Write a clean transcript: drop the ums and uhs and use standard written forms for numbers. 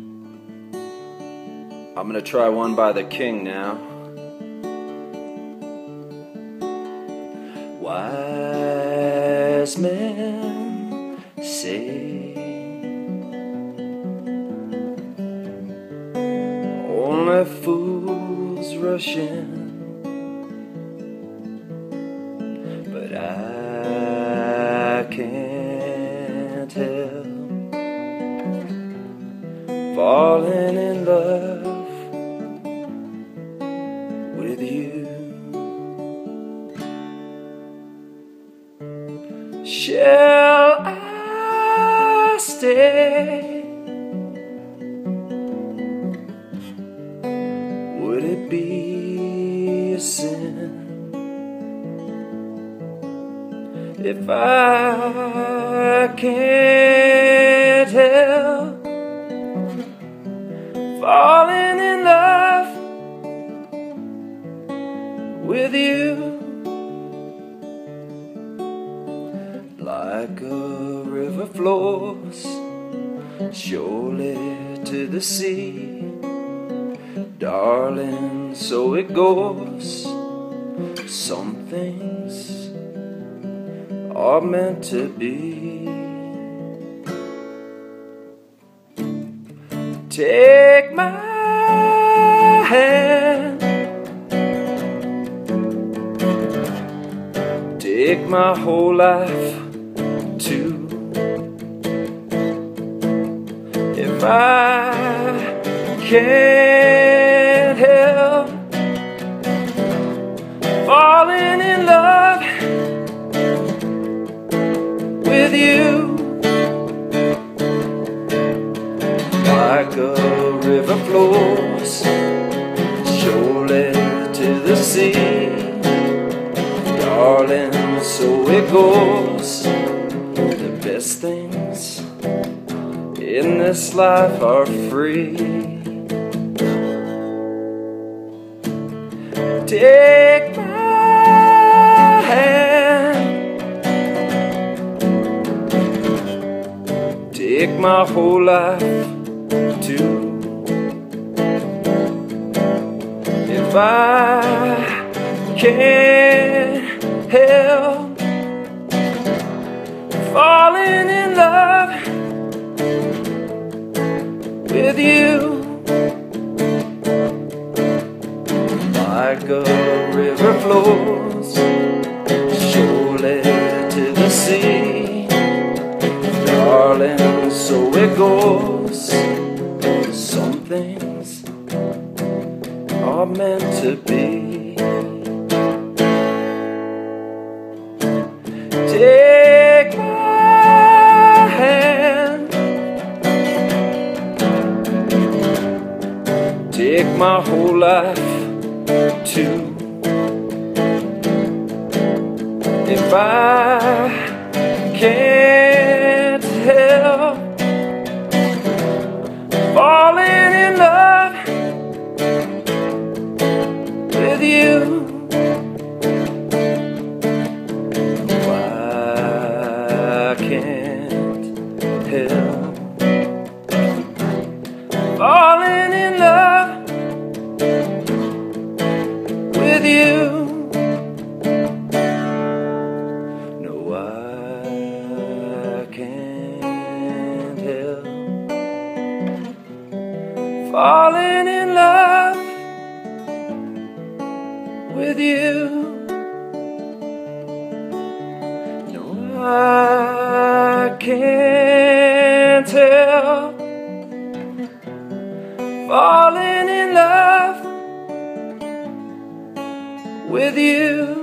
I'm gonna try one by the King now. Wise men say only fools rush in, but I can't help falling in love with you. Shall I stay? Would it be a sin if I can't help falling in love with you? Like a river flows surely to the sea, darling, so it goes. Some things are meant to be. Take my hand, take my whole life too. If I can't help falling in love with you, like a river flows surely to the sea, darling, so it goes. The best things in this life are free. Take my hand, take my whole life too. If I can't help falling in love with you, like a river flows surely to the sea, darling, so it goes. Some things are meant to be. Take my hand, take my whole life too. If I can't help falling in love with you, I can't help falling in love with you. No, I can't help falling in love with you. No, I can't help falling in love with you.